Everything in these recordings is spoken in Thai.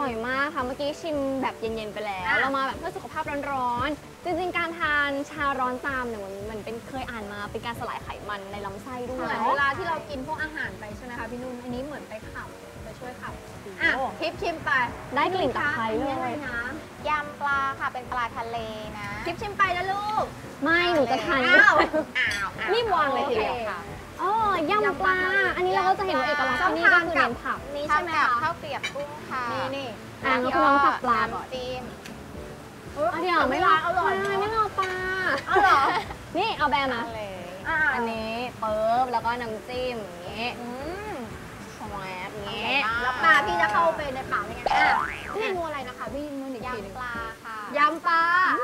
อยมากค่ะเมื่อกี้ชิมแบบเย็นๆไปแล้วเรามาแบบเพื่อสุขภาพร้อนๆจริงๆการทานชาร้อนตามเนี่ยมันเป็นเคยอ่านมาเป็นการสลายไขมันในลำไส้ด้วยเวลาที่เรากินพวกอาหารไปใช่ไหมคะพี่นุ่นอันนี้เหมือนไปขับไปช่วยขับทิปชิมไปได้กลิ่นตะไคร้เลยนะยำปลาค่ะเป็นปลาทะเลนะทิปชิมไปนะลูกไม่หนูจะทานรีบวางเลยทีเดียวค่ะยำปลาอันนี้เราก็จะเห็นว่าเอกลักษณ์ที่นี่ก็คือเน้นผักนี่ใช่ไหมคะข้าวเกรียบกุ้งค่ะนี่ก็คือน้องผักปลาก่อนจิ้มเดี๋ยวไม่รอปลาไม่รอปลาเหรอนี่เอาแบมาเลยอันนี้เปิบแล้วก็น้ำจิ้มอย่างนี้สแวบอย่างนี้แล้วปลาพี่จะเข้าไปในปากยังไงเมนูอะไรนะคะพี่นุ่นอีกทีนึงยำปลาค่ะยำปลา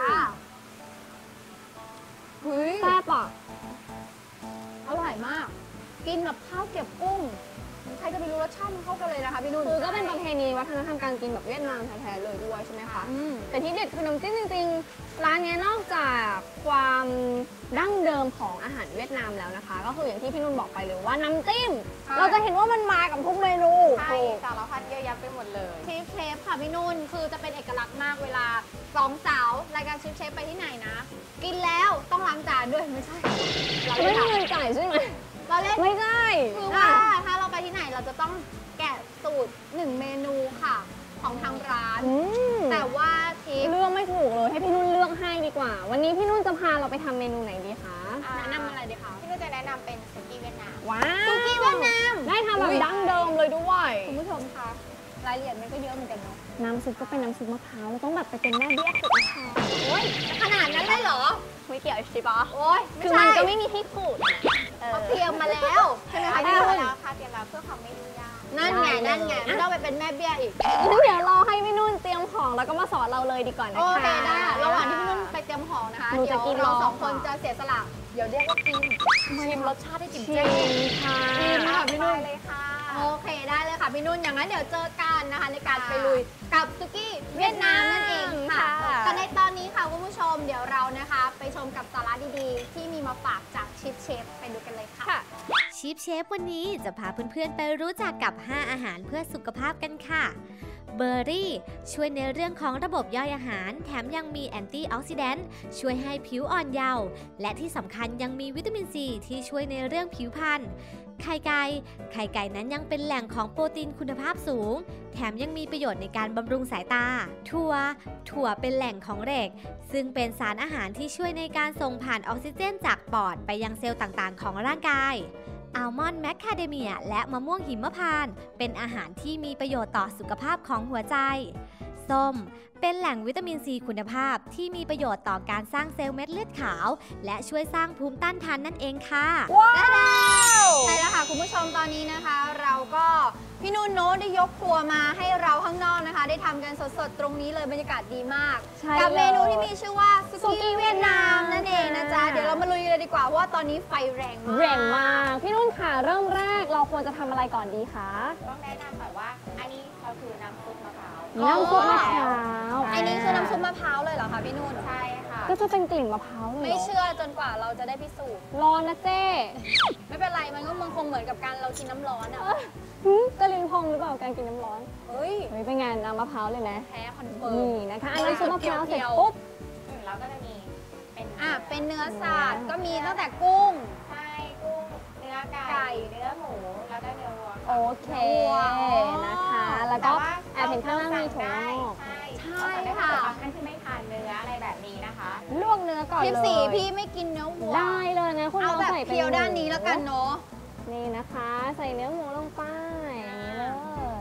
แซ่บอ่ะอร่อยมากกินกับข้าวเกรียบกุ้งใครจะไปรู้รสชาติมันเข้ากันเลยนะคะพี่นุ่นคือก็เป็นประเพณีวัฒนธรรมการกินแบบเวียดนามแท้ๆเลยด้วยใช่ไหมคะแต่ที่เด็ดคือน้ำจิ้มจริงๆร้านนี้นอกจากความดั้งเดิมของอาหารเวียดนามแล้วนะคะก็คืออย่างที่พี่นุ่นบอกไปเลยว่าน้ำจิ้มเราจะเห็นว่ามันมากับทุกเมนูใช่สารพัดเยอะแยะไปหมดเลยชิฟเชฟค่ะพี่นุ่นคือจะเป็นเอกลักษณ์มากเวลาสองสาวรายการชิฟเชฟไปที่ไหนนะกินแล้วต้องล้างจานด้วยไม่ใช่เราไม่มีเงินจ่ายใช่ไหมเราเล่นไม่ได้คือว่าถ้าเราไปที่ไหนเราจะต้องแกะสูตร1เมนูค่ะของทางร้านแต่ว่าทิปเลือกไม่ถูกเลยให้พี่นุ่นเลือกให้ดีกว่าวันนี้พี่นุ่นจะพาเราไปทำเมนูไหนดีคะแนะนำอะไรดีคะพี่นุ่นจะแนะนำเป็นสุกี้เวียดนามว้าวสุกี้เวียดนามได้ทำแบบดั้งเดิมเลยด้วยคุณผู้ชมคะรายละเอียดมันก็เยอะเหมือนกันเนาะน้ำซุปก็เป็นน้ำซุปมะพร้าวเราต้องแบบไปเป็นแม่เบี้ยขูดมะพร้าวโอ้ยขนาดนั้นเลยเหรอไม่เกี่ยวใช่ปะโอ้ยคือมันก็ไม่มีที่ขูดเขาเตรียมมาแล้วใช่ไหมคะเตรียมมาแล้วค่ะเตรียมมาเพื่อความไม่ยุ่งยากนั่นไงไม่ต้องไปเป็นแม่เบี้ยอีกเดี๋ยวรอให้พี่นุ่นเตรียมของแล้วก็มาสอนเราเลยดีกว่านะคะโอเคได้ระหว่างที่พี่นุ่นไปเตรียมของนะคะเดี๋ยวเรา2คนจะเสียสละเดี๋ยวเรียกว่ากินชิมรสชาติให้จิ้มเจ้ค่ะพี่นุ่นเลยค่ะโอเคได้เลยค่ะพี่นุ่นอย่างนั้นเดี๋ยวเจอกันนะคะในการไปลุยกับสุกี้เวียดนามนั่นเองค่ะแต่ในตอนนี้ค่ะคุณผู้ชมเดี๋ยวเรานะคะไปชมกับสาระดีๆที่มีมาฝากจากชิฟเชฟไปดูกันเลยค่ะชิฟเชฟวันนี้จะพาเพื่อนๆไปรู้จักกับ 5 อาหารเพื่อสุขภาพกันค่ะเบอร์รี่ช่วยในเรื่องของระบบย่อยอาหารแถมยังมีแอนตี้ออกซิแดนต์ช่วยให้ผิวอ่อนเยาว์และที่สำคัญยังมีวิตามินซีที่ช่วยในเรื่องผิวพรรณไข่ไก่นั้นยังเป็นแหล่งของโปรตีนคุณภาพสูงแถมยังมีประโยชน์ในการบำรุงสายตาถั่วเป็นแหล่งของเหล็กซึ่งเป็นสารอาหารที่ช่วยในการส่งผ่านออกซิเจนจากปอดไปยังเซลล์ต่างๆของร่างกายอัลมอนด์แมคคาเดเมียและมะม่วงหิมพานต์เป็นอาหารที่มีประโยชน์ต่อสุขภาพของหัวใจส้มเป็นแหล่งวิตามินซีคุณภาพที่มีประโยชน์ต่อการสร้างเซลล์เม็ดเลือดขาวและช่วยสร้างภูมิต้านทานนั่นเองค่ะว้าวใช่แล้วค่ะคุณผู้ชมตอนนี้นะคะเราก็พี่นุ่นโน้ตได้ยกครัวมาให้เราข้างนอกนะคะได้ทำกันสดๆตรงนี้เลยบรรยากาศดีมากกับเมนูที่มีชื่อว่าสุกี้เวียดนามนั่นเองนะจ๊ะเดี๋ยวเรามาลุยเลยดีกว่าเพราะว่าตอนนี้ไฟแรงมากพี่นุ่นค่ะเริ่มแรกเราควรจะทำอะไรก่อนดีคะต้องแนะนำแบบว่าอันนี้ก็คือน้ำซุปมะพร้าวน้ำซุปมะพร้าวอันนี้คือน้ำซุปมะพร้าวเลยเหรอคะพี่นุ่นใช่ค่ะก็จะเป็นกลิ่นมะพร้าวเลยไม่เชื่อจนกว่าเราจะได้พิสูจน์ร้อนนะเจ๊ไม่เป็นไรมันก็คงเหมือนกับการเรากินน้ำร้อนอ่ะจะลิ้นพองหรือเปล่าการกินน้ำร้อนเฮ้ยเป็นไงน้ำมะพร้าวเลยนะแพ้คอนเฟิร์มนี่นะคะอันนี้ซุปมะพร้าวเสร็จปุ๊บแล้วก็จะมีเป็นเนื้อสัตว์ก็มีตั้งแต่กุ้งใช่กุ้งเนื้อไก่เนื้อหมูแล้วก็เนื้อวัวโอเคนะคะแล้วก็แอบเห็นข้างล่างมีถั่วงอกใช่ค่ะบางท่านที่ไม่ทานเนื้ออะไรแบบนี้นะคะลวกเนื้อก่อนเลย 14พี่ไม่กินเนื้อวัวได้เลยนะคุณเอาแบบเพียวด้านนี้แล้วกันเนาะนี่นะคะใส่เนื้อหมูลงไปอย่างนี้เลย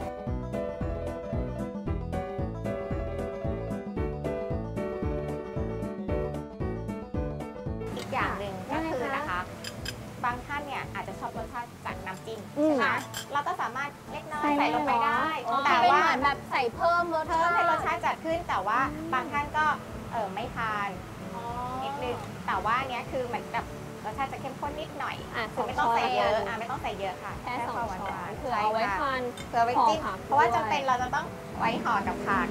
อีกอย่างหนึ่งก็คือนะคะบางท่านเนี่ยอาจจะชอบรสชาติจากน้ำจิ้มใช่ไหมเราก็สามารถเล็กน้อยใส่ลงไปได้แต่ว่าเหมือนแบบใส่เพิ่มให้รสชาติจัดขึ้นแต่ว่าบางท่านก็ไม่ทานนิดนึงแต่ว่าเนี้ยคือเหมือนกับรสชาติจะเข้มข้นนิดหน่อยคือไม่ต้องใส่เยอะไม่ต้องใส่เยอะค่ะแค่2 ช้อนเผื่อเอาไว้ทานเผื่อไว้จิ้มเพราะว่าจำเป็นเราจะต้องไว้ห่อกับผัก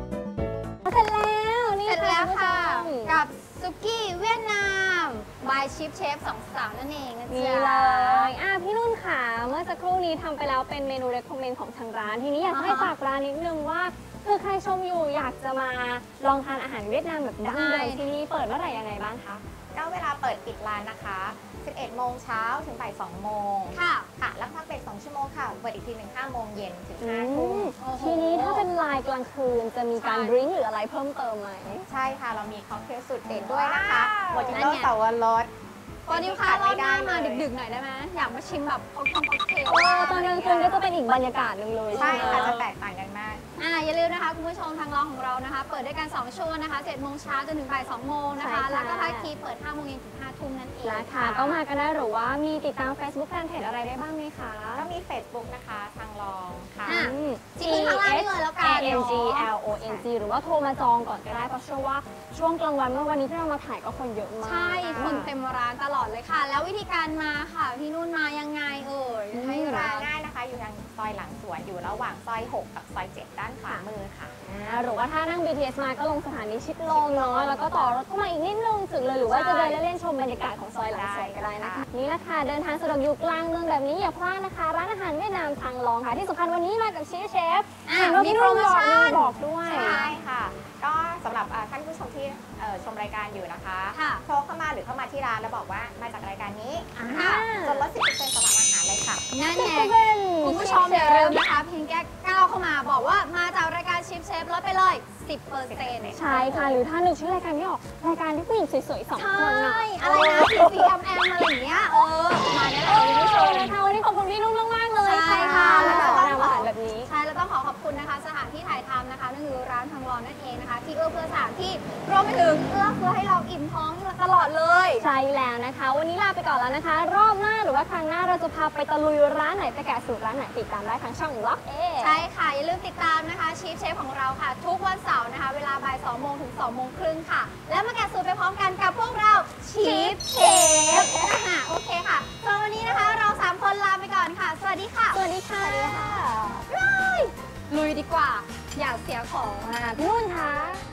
เสร็จแล้วนี่เสร็จแล้วค่ะกับสุกี้เวียดนามบายชชิฟเชฟสองสาวนั่นเองนะนี่จ๊ะเลยพี่นุ่นค่ะเมื่อสักครู่นี้ทำไปแล้วเป็นเมนู recommend ของทางร้านทีนี้อยากให้ฝากร้านนิดนึงว่าคือใครชมอยู่อยากจะมาลองทานอาหารเวียดนามแบบดั้งเดิมที่นี่เปิดเมื่อไหร่ยังไงบ้างคะก็เวลาเปิดปิดร้านนะคะ 11 โมงเช้าถึงบ่าย 2 โมงค่ะค่ะ แล้วพักเบรก2 ชั่วโมงค่ะ เปิดอีกทีหนึ่ง5 โมงเย็นถึงอื 5 ทุ่มมทีนี้ถ้าเป็นไลน์กลางคืนจะมีการดริงก์หรืออะไรเพิ่มเติมไหมใช่ค่ะ เรามีค็อกเทลสุดเด็ดด้วยนะคะว้าวโมจิโต้เสาวรสตอนนี้ค่ะรอบหน้ามาดึกๆหน่อยได้ไหมอยากมาชิมแบบค็อกเทลตอนกลางคืนก็จะเป็นอีกบรรยากาศหนึ่งเลยใช่ไหมค่ะ จะแตกต่างกันมากอย่าลืมนะคะคุณผู้ชมทางร้านของเรานะคะ เปิดด้วยกัน2ช่วงนะคะ7โมงเช้าจนถึงบ่าย2โมงนะคะแล้วก็ถ้าคีเปิด5โมงเย็นถึง5ทุ่มนั่นเองนะคะก็มากันได้หรือว่ามีติดตาม Facebook Fanpage อะไรได้บ้างไหมคะก็มี Facebook นะคะ ทางรองค่ะจริงๆข้างล่างนี่เลยแล้วกัน ANGLONG หรือว่าโทรมาจองก่อนก็ได้เพราะเชื่อว่าช่วงกลางวันเมื่อวันนี้ที่เรามาถ่ายก็คนเยอะมากใช่คนเต็มร้านตลอดเลยค่ะ แล้ววิธีการมาค่ะพี่นุ่นมายังไงเอ่ยให้มาร้านง่ายนะคะ อยู่ทางซอยหลังสวนอยู่ระหว่างซอย 6 กับซอย 7 ด้านขวามือค่ะหรือว่าถ้านั่ง BTS มาก็ลงสถานีชิดลมเนาะแล้วก็ต่อรถเข้ามาอีกนิดนึงถึงเลยหรือว่าจะเดินเล่นๆชมบรรยากาศของซอยหลังสวนก็ได้นะคะนี่แหละค่ะเดินทางสะดวกอยู่กลางเมืองแบบนี้อย่าพลาดนะคะ ร้านอาหารเวียดนามทางลองค่ะที่สำคัญวันนี้มากับเชฟเห็นว่ามีพี่โปรนุ่นโมชั่นบอกด้วยใช่ค่ะ ก็สำหรับท่านผู้ชมที่ชมรายการอยู่นะคะค่ะโทรเข้ามาหรือเข้ามาที่ร้านแล้วบอกว่ามาจากรายการนี้ค่ะส่วนลด 10% สำหรับอาหารเลยค่ะนั่นไงคุณผู้ชมอย่าลืมนะคะเพียงแค่ก้าวเข้ามาบอกว่ามาจากรายการชิฟเชฟลดไปเลย 10% ใช่ค่ะหรือถ้านึกชื่อรายการไม่ออกรายการที่ผู้หญิงสวยๆสองใช่คนน่ะอะไรนะCCMM อะไรอย่างเงี้ยมาได้เลยคุณผู้ชมนะคะวันนี้ขอบคุณพี่นุ่นมากๆเลยใช่ค่ะแล้วก็ทำอาหารแบบนี้ใช่แล้วต้องขอบคุณนะคะสถานที่ถ่ายทำนะคะนั่นคือร้านทางรอนนั่นเองนะคะ ที่เอื้อเฟื้อสถานที่รวมไปถึงเอื้อเฟื้อให้เราอิ่มท้องตลอดเลยใช่แล้วนะคะ วันนี้ลาไปก่อนแล้วนะคะ รอบหน้าหรือว่าครั้งหน้าเราจะพาไปตะลุยร้านไหนไปแกะสูตรร้านไหนติดตามได้ทางช่องล็อกเอใช่ค่ะ อย่าลืมติดตามนะคะชีฟเชฟของเราค่ะ ทุกวันเสาร์นะคะ เวลาบ่าย2โมงถึง2โมงครึ่งค่ะ แล้วมาแกะสูตรไปพร้อมกันกับพวกเราชีฟเชฟโอเคค่ะสำหรับวันนี้นะคะเรา3คนลาไปก่อนค่ะ สวัสดีค่ะสวัสดีค่ะลุยดีกว่า อย่าเสียของพี่นุ่นคะ